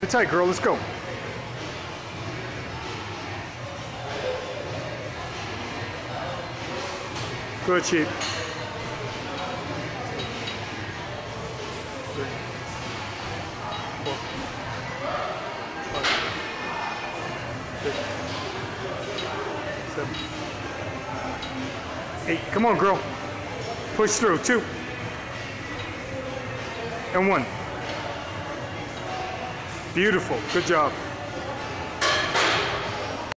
Sit tight, girl. Let's go. Good, sheep. 3, 4, 5, 6, 7, 8. Come on, girl. Push through. 2 and 1. Beautiful. Good job.